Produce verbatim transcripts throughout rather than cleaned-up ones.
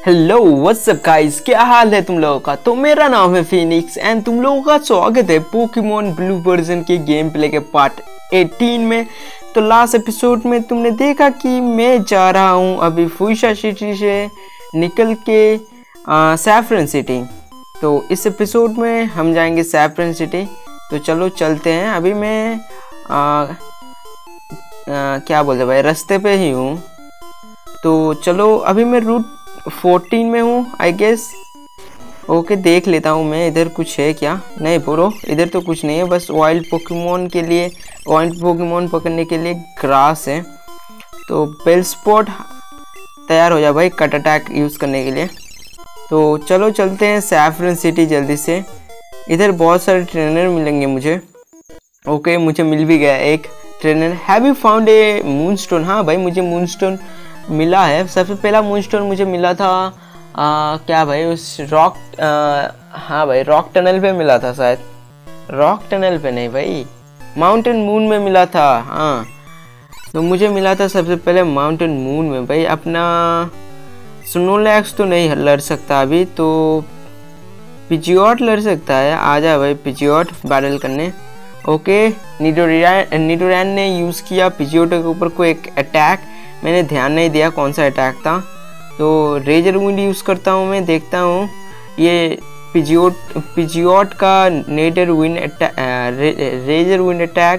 Hello what's up guys, क्या हाल है तुम लोगों का। तो मेरा नाम है फिनिक्स एंड तुम लोगों का स्वागत है पोकेमॉन ब्लू वर्जन के गेम प्ले के पार्ट अठारह में। तो लास्ट एपिसोड में तुमने देखा कि मैं जा रहा हूँ अभी फुइशा सिटी से निकल के सैफरन सिटी। तो इस एपिसोड में हम जाएंगे सैफरन सिटी। तो चलो चलते हैं। अभी मैं आ, आ, क्या बोलते भाई, रास्ते पे ही हूँ। तो चलो अभी मैं रूट फोर्टीन में हूँ आई गेस। ओके, देख लेता हूँ मैं इधर कुछ है क्या। नहीं ब्रो, इधर तो कुछ नहीं है, बस वाइल्ड पोकेमॉन के लिए वाइल्ड पोकेमॉन पकड़ने के लिए ग्रास है। तो बेल स्पॉट तैयार हो जा भाई कट अटैक यूज़ करने के लिए। तो चलो चलते हैं सैफरन सिटी जल्दी से। इधर बहुत सारे ट्रेनर मिलेंगे मुझे। ओके, मुझे मिल भी गया एक trainer. Have you found a moonstone. हाँ भाई, मुझे मूनस्टोन मिला है। सबसे पहला मूनस्टोन मुझे मिला था आ, क्या भाई, उस रॉक आ, हाँ भाई, रॉक टनल पे मिला था शायद। रॉक टनल पे नहीं भाई, माउंटेन मून में मिला था। हाँ, तो मुझे मिला था सबसे पहले माउंटेन मून में भाई। अपना स्नोलैक्स तो नहीं लड़ सकता अभी, तो पिजियोट लड़ सकता है। आ जा भाई पिजियोट बैटल करने। ओके, निडोरैन निडोरैन ने यूज़ किया पिजियोट के ऊपर कोई एक अटैक। मैंने ध्यान नहीं दिया कौन सा अटैक था। तो रेजर विंड यूज़ करता हूँ मैं, देखता हूँ ये पिजियोट पिजियोट का नेटर विंड अटैक रे, रेजर विंड अटैक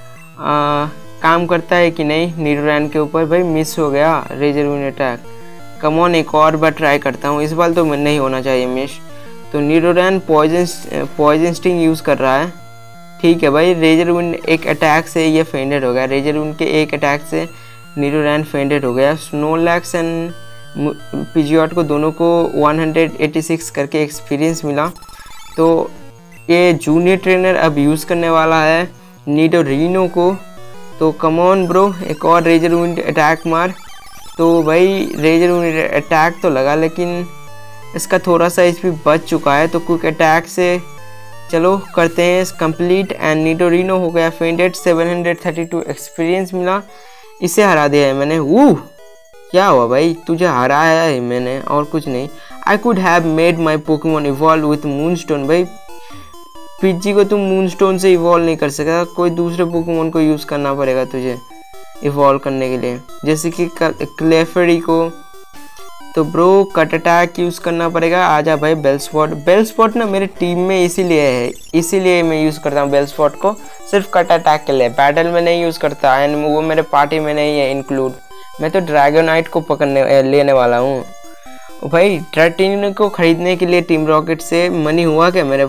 काम करता है कि नहीं निडोरैन के ऊपर। भाई मिस हो गया razor wind attack. Come on, एक और बार ट्राई करता हूँ। इस बार तो नहीं होना चाहिए मिस। तो Nidoran poison poison sting use कर रहा है। ठीक है भाई, रेजर विंड एक अटैक से ये फेंडेड हो गया। रेजर विंड के एक अटैक से निडोरैन फेंडेड हो गया। स्नोलैक्स एंड पिजियोट को दोनों को एक सौ छियासी करके एक्सपीरियंस मिला। तो ये जूनियर ट्रेनर अब यूज़ करने वाला है निडोरिनो को। तो कम ऑन ब्रो, एक और रेजर विंड अटैक मार। तो भाई रेजर विंड अटैक तो लगा, लेकिन इसका थोड़ा सा एचपी बच चुका है। तो क्विक अटैक से चलो करते हैं कंप्लीट। एंड निडोरिनो हो गया फेंडेड। सात सौ बत्तीस एक्सपीरियंस मिला। इसे हरा दिया है मैंने। वो क्या हुआ भाई, तुझे हराया है मैंने और कुछ नहीं। I could have made my Pokemon evolve with moonstone. भाई पिजी को तुम मूनस्टोन से इवॉल्व नहीं कर सकता, कोई दूसरे पोकेमॉन को यूज़ करना पड़ेगा तुझे इवॉल्व करने के लिए, जैसे कि क्लेफेरी को। तो ब्रो कट अटैक यूज़ करना पड़ेगा। आजा भाई बेल स्पॉट। बेल स्पॉट ना मेरे टीम में इसीलिए है, इसीलिए मैं यूज़ करता हूँ बेल स्पॉट को, सिर्फ कट अटैक के लिए। बैटल में नहीं यूज़ करता एंड वो मेरे पार्टी में नहीं है इंक्लूड। मैं तो ड्रैगोनाइट को पकड़ने लेने वाला हूँ भाई। ड्रैटिन को ख़रीदने के लिए टीम रॉकेट से मनी हुआ क्या मेरे?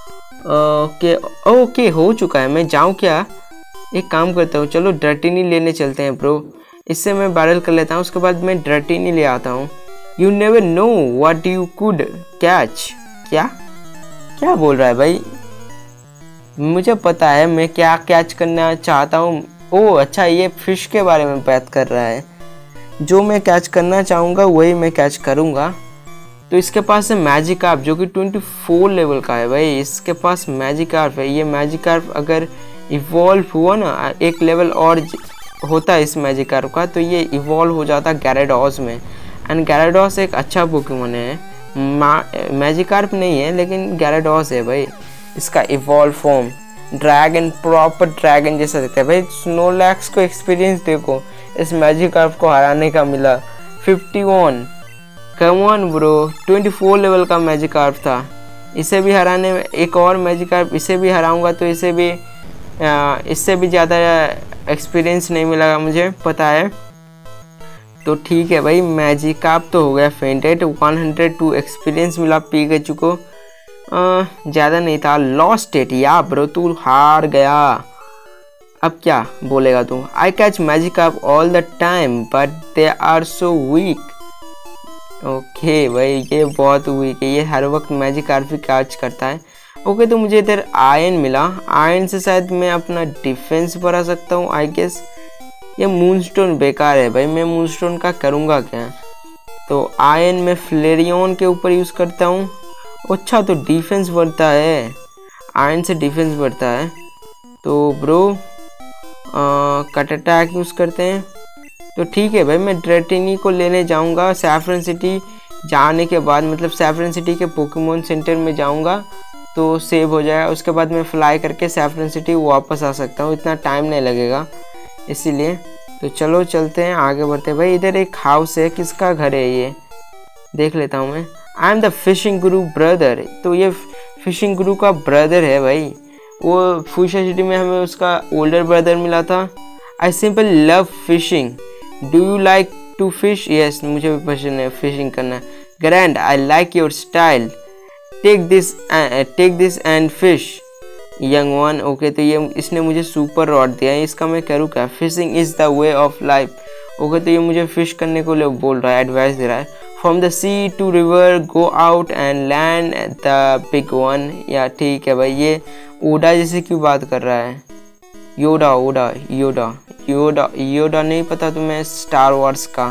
ओके ओके, हो चुका है। मैं जाऊँ क्या? एक काम करता हूँ, चलो ड्रैटिनी लेने चलते हैं ब्रो। इससे मैं बैटल कर लेता हूँ, उसके बाद मैं ड्रैटिनी ले आता हूँ। You never know what you could catch. क्या क्या बोल रहा है भाई? मुझे पता है मैं क्या कैच करना चाहता हूँ। ओह अच्छा, ये फिश के बारे में बात कर रहा है। जो मैं कैच करना चाहूँगा वही मैं कैच करूँगा। तो इसके पास है मैजिकार्प जो कि चौबीस लेवल का है भाई। इसके पास मैजिकार्प है। ये मैजिकार्प अगर इवॉल्व हुआ ना, एक लेवल और होता है इस मैजिकार्प का, तो ये इवॉल्व हो जाता गैराडोस में। एंड गैराडोस एक अच्छा पोकेमॉन है। मैजिकार्प नहीं है लेकिन गैराडोस है भाई। इसका evolve form dragon, proper dragon जैसा दिखता है भाई। स्नोलैक्स को एक्सपीरियंस देखो इस मैजिकार्प को हराने का मिला इक्यावन। कम ऑन ब्रो, चौबीस लेवल का मैजिकार्प था। इसे भी हराने में एक और मैजिकार्प, इसे भी हराऊंगा तो इसे भी आ, इससे भी ज़्यादा एक्सपीरियंस नहीं मिलेगा मुझे पता है। तो ठीक है भाई, मैजिकार्प तो हो गया फेंटेड। एक सौ दो एक्सपीरियंस मिला पिकाचू को। ज़्यादा नहीं था। लॉस्ट इट या ब्रो, तू हार गया। अब क्या बोलेगा तू? I catch Magikarp all the time but they are so weak. Okay भाई, ये बहुत वीक है, ये हर वक्त मैजिकार्प ही कैच करता है। ओके, तो मुझे इधर आयन मिला। आयन से शायद मैं अपना डिफेंस बढ़ा सकता हूँ आई गेस। ये मूनस्टोन बेकार है भाई, मैं मूनस्टोन का करूँगा क्या? तो आयन में फ्लेरियन के ऊपर यूज़ करता हूँ। अच्छा, तो डिफेंस बढ़ता है, आयन से डिफेंस बढ़ता है। तो ब्रो कट अटैक यूज़ करते हैं। तो ठीक है भाई, मैं ड्रैटिनी को लेने जाऊंगा सैफरन सिटी जाने के बाद मतलब सैफरन सिटी के पोकेमोन सेंटर में जाऊंगा तो सेव हो जाएगा, उसके बाद मैं फ्लाई करके सैफरन सिटी वापस आ सकता हूँ, इतना टाइम नहीं लगेगा इसीलिए। तो चलो चलते हैं आगे बढ़ते हैं। भाई इधर एक हाउस है, किसका घर है ये देख लेता हूँ मैं। I am the fishing guru brother, तो ये फिशिंग गुरु का ब्रदर है भाई। वो फुशा सिटी में हमें उसका ओल्डर ब्रदर मिला था। I simple love fishing, do you like to fish? Yes, मुझे भी पसंद है फिशिंग करना। Grand, I like your style, take this take this and fish young one. Okay, तो ये इसने मुझे सुपर रॉड दिया है, इसका मैं करूँ क्या? Fishing is the way of life. Okay, तो ये मुझे फिश करने को लिए बोल रहा है, एडवाइस दे रहा है। From the sea to river go out and land the big one. Yeah ठीक है भाई, ये ओडा जैसे क्यों बात कर रहा है? योडा ओडा योडा योडा योडा नहीं पता तुम्हें स्टार वॉर्स का।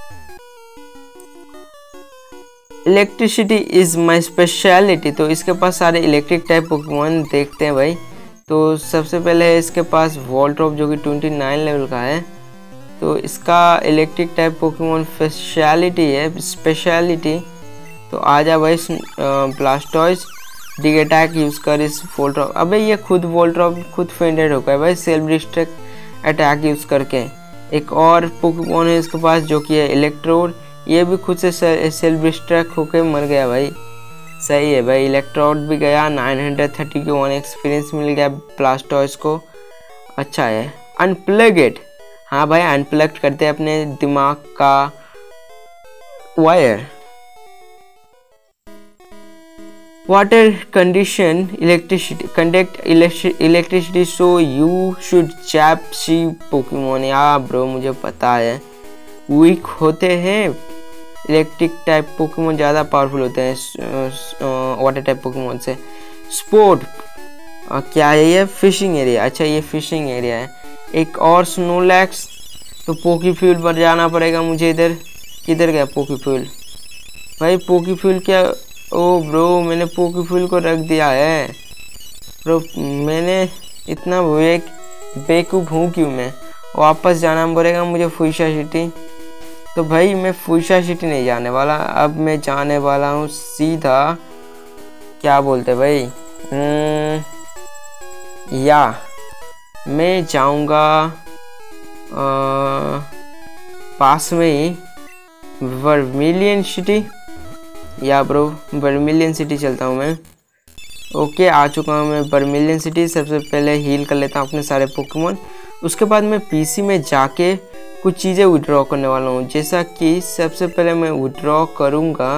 इलेक्ट्रिसिटी इज़ माई स्पेशलिटी, तो इसके पास सारे इलेक्ट्रिक टाइप पोकेमोन देखते हैं भाई। तो सबसे पहले है इसके पास वॉल्ट्रॉप जो कि उनतीस लेवल का है। तो इसका इलेक्ट्रिक टाइप पोकेमोन स्पेशलिटी है स्पेशलिटी तो आ जा भाई ब्लास्टॉइज, डिग अटैक यूज़ कर इस वॉल्ट्रॉप। अबे ये खुद वॉल्ट्रॉप खुद फेंडेड हो गया भाई सेल्फ डिस्ट्रक्ट अटैक यूज़ करके। एक और पोकेमोन है इसके पास जो कि है इलेक्ट्रोड, ये भी खुद से सेल्फ डिस्ट्रैक्ट होकर मर गया भाई। सही है भाई, इलेक्ट्रोड भी गया, नौ सौ तीस के वन एक्सपीरियंस मिल गया ब्लास्टॉइज को। अच्छा है। अनप्लग इट, हाँ भाई अनप्लग करते हैं अपने दिमाग का wire. Water condition electricity conduct electricity so you should chap sea Pokemon. Yeah bro मुझे पता है वीक होते हैं इलेक्ट्रिक टाइप पोकेमोन, ज़्यादा पावरफुल होते हैं वाटर टाइप पोकेमोन से। स्पोर्ट क्या है ये? Fishing area. अच्छा ये फिशिंग एरिया है। एक और स्नोलैक्स, तो पोकी फ्यूल पर जाना पड़ेगा मुझे। इधर किधर गया पोकी फ्यूल? भाई पोकी फ्यूल क्या? ओ ब्रो मैंने पोकी फ्यूल को रख दिया है ब्रो, मैंने इतना बेक बेवकूफ़ हूँ क्यों? मैं वापस जाना पड़ेगा मुझे फुशा सिटी। तो भाई मैं फुशा सिटी नहीं जाने वाला, अब मैं जाने वाला हूँ सीधा क्या बोलते भाई या मैं जाऊँगा पास में ही Vermilion City. Yeah bro Vermilion City चलता हूँ मैं। ओके आ चुका हूँ मैं वर्मिलियन सिटी। सबसे पहले हील कर लेता हूँ अपने सारे पोकेमोन, उसके बाद मैं पीसी में जाके कुछ चीज़ें विड्रॉ करने वाला हूँ। जैसा कि सबसे पहले मैं विड्रॉ करूँगा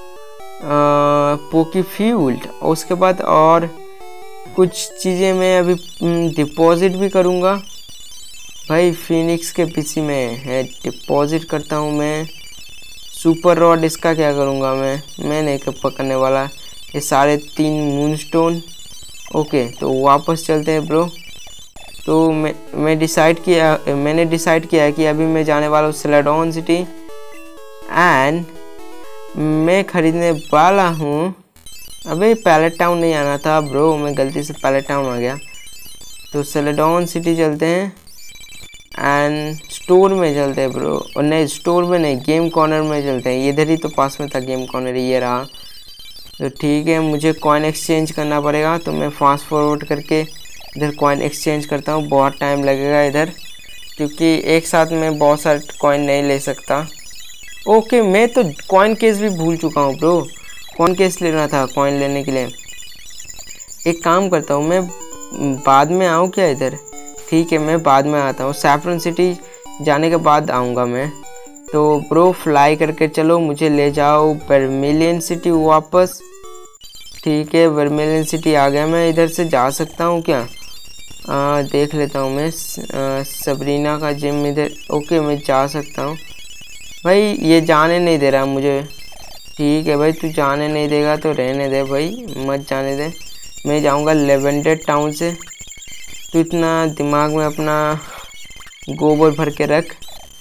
पोकी फ्यूल, उसके बाद और कुछ चीज़ें मैं अभी डिपॉजिट भी करूँगा भाई। फिनिक्स के पीसी में है, डिपॉजिट करता हूँ मैं। सुपर रॉड इसका क्या करूँगा मैं मैं नहीं पकड़ने वाला। ये सारे तीन मूनस्टोन। ओके तो वापस चलते हैं ब्रो। तो मैं मैं डिसाइड किया मैंने डिसाइड किया है कि अभी मैं जाने वाला हूँ सेलेडॉन सिटी एंड मैं ख़रीदने वाला हूँ। अबे पैलेट टाउन नहीं आना था ब्रो, मैं गलती से पैलेट टाउन आ गया। तो सेलेडॉन सिटी चलते हैं एंड स्टोर में चलते हैं ब्रो। और नहीं स्टोर में नहीं, गेम कॉर्नर में चलते हैं। इधर ही तो पास में था गेम कॉर्नर, ये रहा। तो ठीक है मुझे कॉइन एक्सचेंज करना पड़ेगा, तो मैं फास्ट फॉरवर्ड करके इधर कॉइन एक्सचेंज करता हूँ। बहुत टाइम लगेगा इधर क्योंकि एक साथ में बहुत सारे कॉइन नहीं ले सकता। ओके मैं तो कॉइन केस भी भूल चुका हूँ ब्रो, कॉइन केस लेना था कॉइन लेने के लिए। एक काम करता हूँ मैं बाद में आऊँ क्या इधर? ठीक है मैं बाद में आता हूँ, सैफरन सिटी जाने के बाद आऊँगा मैं। तो ब्रो फ्लाई करके चलो, मुझे ले जाओ वर्मिलियन सिटी वापस। ठीक है वर्मिलियन सिटी आ गया मैं। इधर से जा सकता हूँ क्या? आ, देख लेता हूँ मैं। आ, सबरीना का जिम इधर। ओके मैं जा सकता हूँ भाई, ये जाने नहीं दे रहा मुझे। ठीक है भाई तू जाने नहीं देगा तो रहने दे भाई, मत जाने दे। मैं जाऊँगा लेवेंडर टाउन से। तू इतना दिमाग में अपना गोबर भर के रख।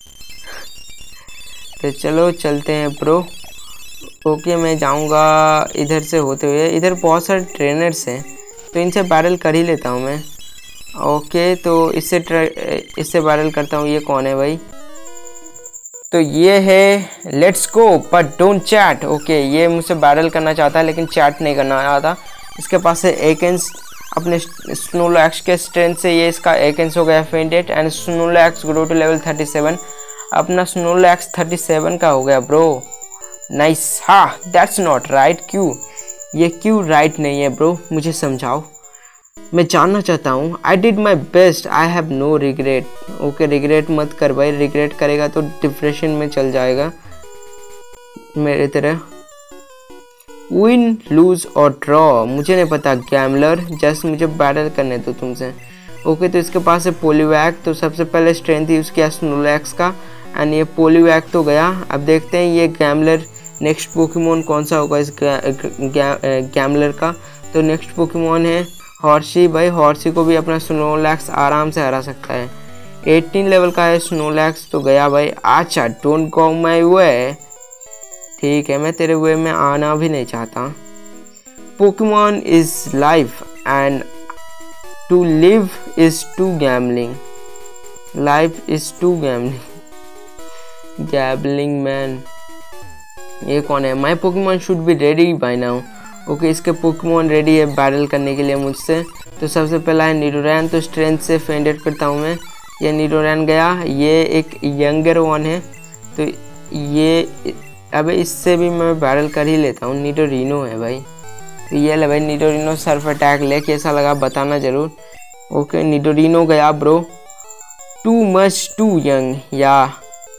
तो चलो चलते हैं ब्रो। ओके मैं जाऊँगा इधर से होते हुए। इधर बहुत सारे ट्रेनर्स हैं तो इनसे बैरल कर ही लेता हूँ मैं। ओके तो इससे इससे बैरल करता हूँ। ये कौन है भाई? तो ये है let's go but don't chat. Okay, ये मुझसे बैटल करना चाहता है लेकिन चैट नहीं करना आता। इसके पास है एकेंस, अपने स्नोलैक्स के स्ट्रेंथ से ये इसका एकेंस हो गया fainted and Snorlax grow to level thirty seven. अपना स्नोलैक्स थर्टी सेवन का हो गया ब्रो, नाइस। हाँ दैट्स नॉट राइट, क्यों ये क्यों राइट नहीं है ब्रो, मुझे समझाओ, मैं जानना चाहता हूँ। I did my best, I have no regret. Okay, regret मत कर भाई, रिग्रेट करेगा तो डिप्रेशन में चल जाएगा मेरे तरह। विन लूज और ड्रॉ मुझे नहीं पता गैमलर, जस्ट मुझे बैटल करने दो तुमसे। ओके, तो इसके पास है पोलीवैक, तो सबसे पहले स्ट्रेंथ यूज़ किया स्नोलैक्स का एंड ये पोलीवैक तो गया। अब देखते हैं ये गैमलर नेक्स्ट पोकेमोन कौन सा होगा इस गैमलर का। तो नेक्स्ट पोकेमोन है हॉर्सी। भाई हॉर्सी को भी अपना स्नोलैक्स आराम से हरा सकता है। अठारह लेवल का है स्नोलैक्स, तो गया भाई। अच्छा, डोंट गो माय वे, ठीक है, मैं तेरे वे में आना भी नहीं चाहता। Pokemon is life and to live is to gambling, life is to gambling, gambling man. ये कौन है? My Pokemon should be ready by now. Okay, इसके पोकेमोन रेडी है बैटल करने के लिए मुझसे। तो सबसे पहला है निडोरैन, तो स्ट्रेंथ से फेंडेड करता हूँ मैं। ये निडोरैन गया, ये एक यंगर वन है, तो ये अबे इससे भी मैं बैटल कर ही लेता हूँ। निडोरिनो है भाई, तो ये ले भाई निडोरिनो, सर्फ अटैक ले, कैसा लगा बताना ज़रूर। ओके, निडोरिनो गया bro, too much too young, yeah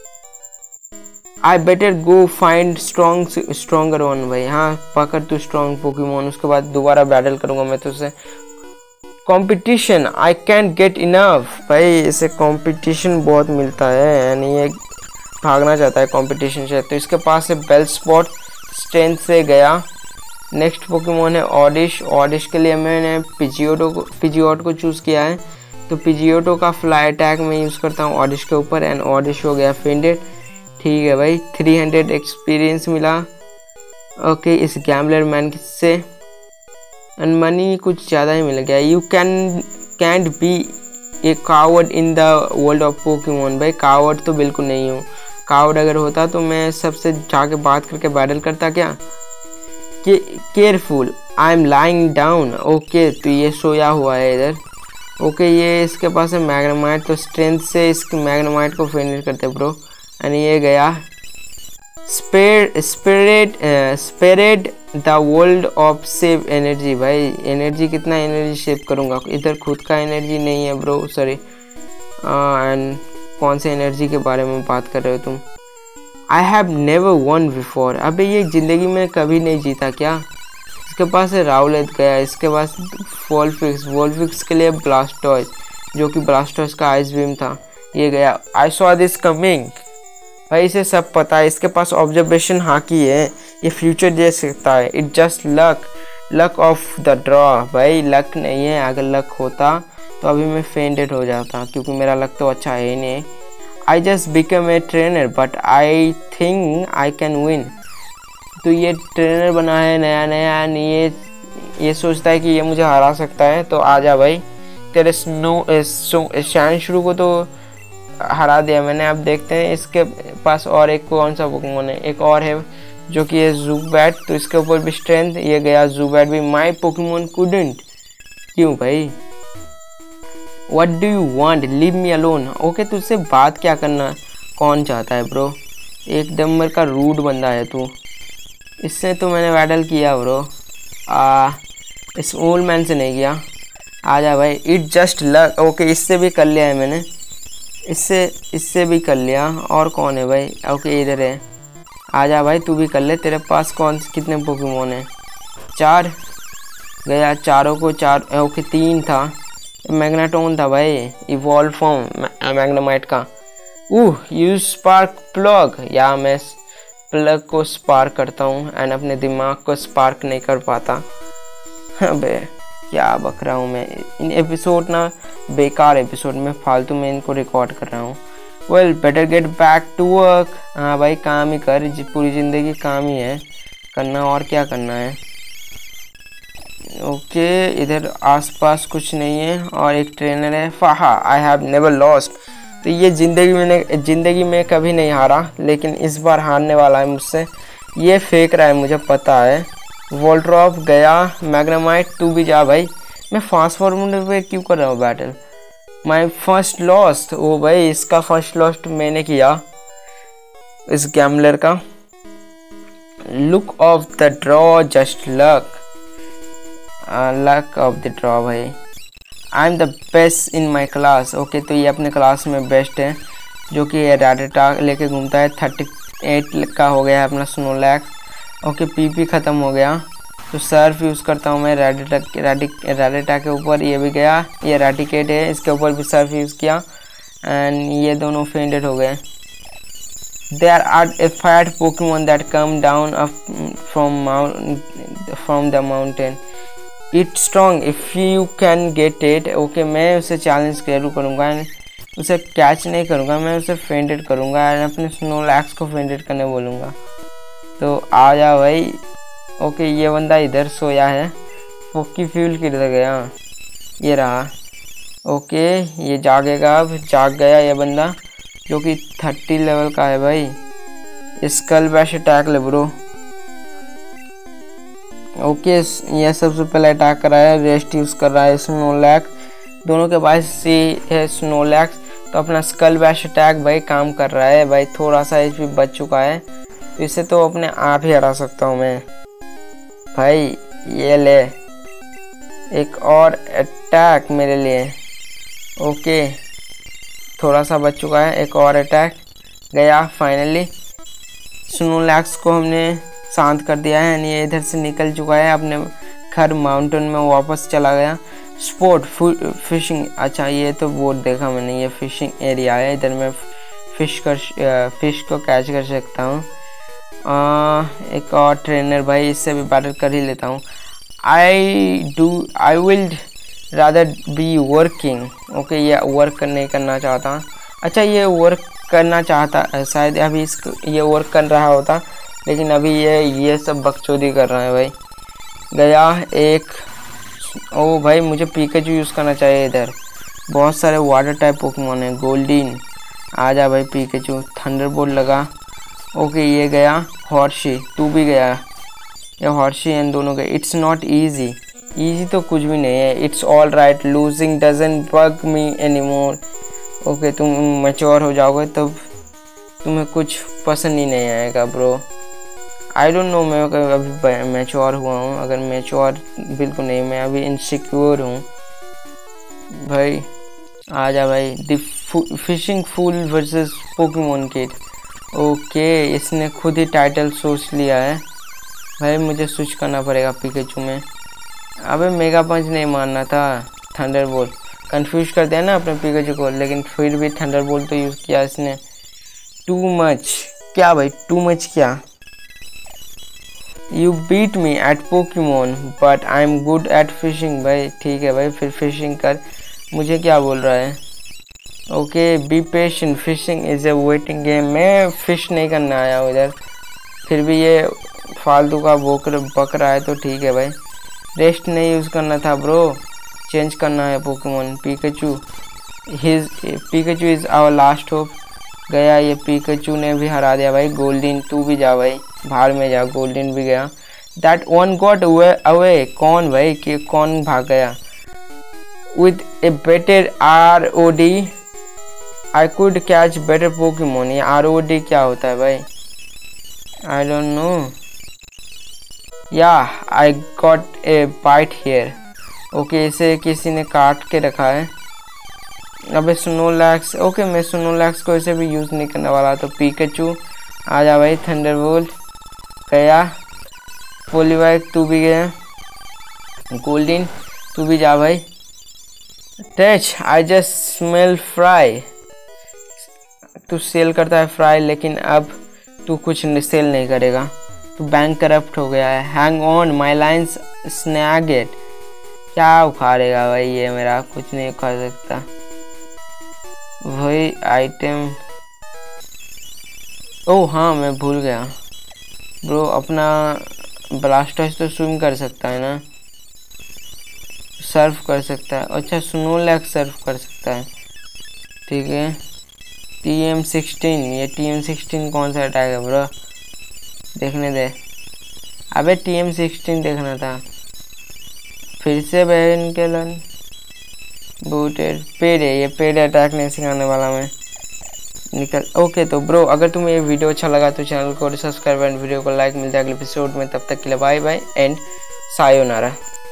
I better go find strong stronger one. भाई हाँ, पकड़ तू स्ट्रॉन्ग पोकेमोन, उसके बाद दोबारा बैटल करूँगा मैं तुझसे। Competition, I can't get enough. भाई इसे कंपटीशन बहुत मिलता है, यानी ये भागना चाहता है कंपटीशन से। तो इसके पास है बेल स्पॉट, स्ट्रेंथ से गया। नेक्स्ट पोकेमोन है ऑडिश। ऑडिश के लिए मैंने पिजियोटो को पिजियोट को चूज़ किया है, तो पिजियोटो का फ्लाई अटैक मैं यूज़ करता हूँ ऑडिश के ऊपर एंड ऑडिश हो गया फेंडेड। ठीक है भाई, थ्री हंड्रेड एक्सपीरियंस मिला। ओके, इस गैम्बलर मैन से एंड मनी कुछ ज़्यादा ही मिल गया। You can can't be a coward in the world of Pokemon. भाई कावर्ड तो बिल्कुल नहीं हूँ, कावर्ड अगर होता तो मैं सबसे जाके बात करके बैटल करता क्या। के careful, I am lying down. Okay, तो ये सोया हुआ है इधर। ओके, ये इसके पास है मैग्नेमाइट, तो स्ट्रेंथ से इसके मैग्नेमाइट को फेंडेड करते ब्रो एंड ये गया। Spare spirit spirit the world of save energy. भाई एनर्जी, कितना एनर्जी सेव करूँगा, इधर खुद का एनर्जी नहीं है ब्रो, सॉरी। एंड कौन से एनर्जी के बारे में बात कर रहे हो तुम? I have never won before. अबे ये ज़िंदगी में कभी नहीं जीता क्या? इसके पास है राउलेट गया, इसके पास वोल्फिक्स। वोल्फिक्स के लिए ब्लास्टॉयज, जो कि ब्लास्टॉयज का आइस बीम था, ये गया। I saw this coming. भाई इसे सब पता है, इसके पास ऑब्जर्वेशन हाँ की है, ये फ्यूचर देख सकता है। It just luck, luck of the draw. भाई लक नहीं है, अगर लक होता तो अभी मैं फेंडेड हो जाता, क्योंकि मेरा लक तो अच्छा है ही नहीं। I just become a trainer but I think I can win. तो ये ट्रेनर बना है नया नया, ये ये सोचता है कि ये मुझे हरा सकता है। तो आजा भाई, तेरे स्नो शैन शुरू को तो हरा दिया मैंने। अब देखते हैं इसके पास और एक कौन सा पोकेमोन है। एक और है जो कि है ज़ुबैट, तो इसके ऊपर भी स्ट्रेंथ, ये गया ज़ुबैट भी। माय पोकेमोन कुडंट, क्यों भाई? What do you want, leave me alone. Okay, तुझसे बात क्या करना कौन चाहता है ब्रो? एक नंबर का रूड बंदा है तू। इससे तो मैंने बैटल किया ब्रो, आ इस ओल्ड मैन से नहीं किया। आजा भाई, इट जस्ट लक। ओके, इससे भी कर लिया है मैंने, इससे इससे भी कर लिया। और कौन है भाई? ओके इधर है, आजा भाई तू भी कर ले। तेरे पास कौन कितने पोकेमोन हैं? चार गया, चारों को चार। ओके तीन था, मैग्नेटोन था भाई, इवॉल्व फॉर्म मैग्नेमाइट का। उह यूज स्पार्क प्लग, या मैं प्लग को स्पार्क करता हूँ एंड अपने दिमाग को स्पार्क नहीं कर पाता। अबे क्या बक रहा हूँ मैं, इन एपिसोड ना बेकार एपिसोड में फालतू में इनको रिकॉर्ड कर रहा हूँ। Well better get back to work. हाँ भाई काम ही कर, पूरी ज़िंदगी काम ही है करना, और क्या करना है। ओके इधर आसपास कुछ नहीं है, और एक ट्रेनर है। फाहा, आई हैव नेवर लॉस्ट। तो ये ज़िंदगी में ज़िंदगी में कभी नहीं हारा, लेकिन इस बार हारने वाला है मुझसे। ये फेंक रहा है, मुझे पता है। वोल्ट्रॉप गया, मैग्नेमाइट तू भी जा भाई। मैं फास्ट फॉरवर्ड पे क्यों कर रहा हूँ battle? My first lost. Oh भाई, इसका फर्स्ट लॉस्ट मैंने किया, इस गैम्बलर का। Luck of the draw, just luck, luck of the draw भाई। I am the best in my class. Okay, तो ये अपने क्लास में बेस्ट है, जो कि रैडिटा लेके घूमता है। थर्टी एट का हो गया है अपना स्नोलैक्स। ओके, पीपी ख़त्म हो गया, तो सर्फ यूज़ करता हूँ मैं रैडिटा रैडिटा के ऊपर। ये भी गया, ये रैडिकेट है, इसके ऊपर भी सर्फ यूज़ किया, एंड ये दोनों फेंडेड हो गए। There are a fat Pokemon that come down up from mount from the mountain. It's strong if you can get it. Okay, मैं उसे चैलेंज जरूर करूँगा, उसे कैच नहीं करूँगा, मैं उसे फेंडेड करूँगा और अपने स्नोलैक्स को फेंडेड करने बोलूँगा। तो आ जा भाई। ओके, ये बंदा इधर सोया है। पोकी फ्यूल किधर गया? ये रहा। ओके, ये जागेगा, अब जाग गया ये बंदा, जो कि थर्टी लेवल का है भाई। स्कल बैश अटैक ले ब्रो। ओके, ये सबसे पहले अटैक कर रहा है, रेस्ट यूज़ कर रहा है स्नोलैक्स। दोनों के पास सी है स्नोलैक्स, तो अपना स्कल बैश अटैक भाई काम कर रहा है भाई। थोड़ा सा एचपी बच चुका है, तो इसे तो अपने आप ही हरा सकता हूँ मैं भाई। ये ले एक और अटैक मेरे लिए। ओके, थोड़ा सा बच चुका है, एक और अटैक गया। फाइनली स्नोलैक्स को हमने शांत कर दिया है, यानी ये इधर से निकल चुका है, अपने घर माउंटेन में वापस चला गया। स्पोर्ट फिशिंग, अच्छा ये तो बोर्ड देखा मैंने, ये फिशिंग एरिया है, इधर मैं फिश कर फिश को कैच कर सकता हूँ। एक और ट्रेनर भाई, इससे भी बैटल कर ही लेता हूँ। I do I will rather be working. Okay, ये वर्क नहीं करना चाहता। अच्छा, ये वर्क करना चाहता शायद, अभी इसको ये वर्क कर रहा होता, लेकिन अभी ये ये सब बकचोदी कर रहा है भाई। गया एक। ओ भाई, मुझे पिकाचू यूज़ करना चाहिए। इधर बहुत सारे वाटर टाइप पोकेमॉन है। गोल्डन आजा भाई, पिकाचू। थंडरबोल्ट लगा। ओके, ये गया। हॉर्शी तू भी गया। ये हॉर्शी एंड दोनों गए। इट्स नॉट ईजी, ईजी तो कुछ भी नहीं है। It's all right, losing doesn't bug me anymore. Okay, तुम मैच्योर हो जाओगे तब तुम्हें कुछ पसंद ही नहीं आएगा ब्रो। आई डोंट नो, मैं अभी मैच्योर हुआ हूँ, अगर मैच्योर बिल्कुल नहीं, मैं अभी इनसिक्योर हूँ भाई। आजा भाई। The fishing fool versus Pokemon kid. Okay, इसने खुद ही टाइटल सोच लिया है भाई। मुझे स्विच करना पड़ेगा पिकाचू में। अबे मेगा पंच नहीं मारना था, थंडरबोल्ट। कंफ्यूज कर दिया ना अपने पिकाचू को, लेकिन फिर भी थंडरबोल्ट तो यूज़ किया इसने। टू मच क्या भाई, टू मच क्या? You beat me at Pokemon but I am good at fishing. भाई ठीक है भाई, फिर फिशिंग कर। मुझे क्या बोल रहा है? Okay, be patient, fishing is a waiting game. मैं फिश नहीं करना आया हूँ इधर, फिर भी ये फालतू का बोक बक रहा है, तो ठीक है भाई। रेस्ट नहीं यूज़ करना था ब्रो, चेंज करना है Pokemon. Pikachu his Pikachu is our last hope. गया, ये पिकाचू ने भी हरा दिया भाई। गोल्डन तू भी जा भाई, भाड़ में जा। गोल्डन भी गया। That one got away. कौन भाई, कि कौन भाग गया? With a better R O D I could catch better Pokemon. ये आर ओ डी क्या होता है भाई? I don't know. Yeah I got a bite here. Okay, इसे किसी ने काट के रखा है। अबे स्नोलैक्स। ओके, मैं स्नोलैक्स को इसे भी यूज़ नहीं करने वाला, तो पिकाचू आजा भाई। थंडरबोल्ट गया। पोलीवाइक तू भी गया। गोल्डन तू भी जा भाई। Touch I just smell fry. तू सेल करता है फ्राई, लेकिन अब तू कुछ सेल नहीं करेगा, तू बैंक करप्ट हो गया है। Hang on my lines snagged. क्या उखाड़ेगा भाई ये मेरा? कुछ नहीं उखाड़ सकता भाई। आइटम, ओह हाँ मैं भूल गया ब्रो, अपना ब्लास्टर्स तो स्विम कर सकता है ना, सर्फ कर सकता है। अच्छा, स्नोलैक्स सर्फ कर सकता है, ठीक है। टी एम सिक्सटीन, ये टी एम सिक्सटीन कौन सा अटैक है ब्रो, देखने दे। अबे टी एम सिक्सटीन देखना था। फिर से बैन के लन बूटेड पेड है, ये पेड अटैक नहीं सिखाने वाला मैं, निकल। ओके तो ब्रो अगर तुम्हें ये वीडियो अच्छा लगा तो चैनल को सब्सक्राइब एंड वीडियो को लाइक। मिलता है अगले एपिसोड में, तब तक के लिए बाय बाय एंड सायोनारा।